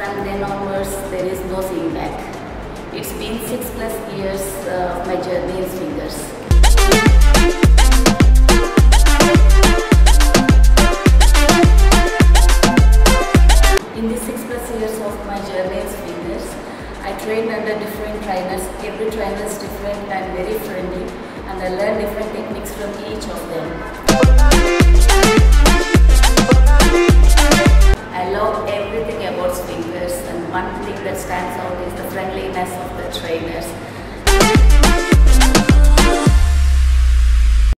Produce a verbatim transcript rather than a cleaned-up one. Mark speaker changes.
Speaker 1: from then onwards there is no seeing back. It's been six plus years uh, of my journey in swingers. In these six plus years of my journey in swingers, I trained under different trainers. Every trainer is different and very friendly, and I learned different techniques from each of them.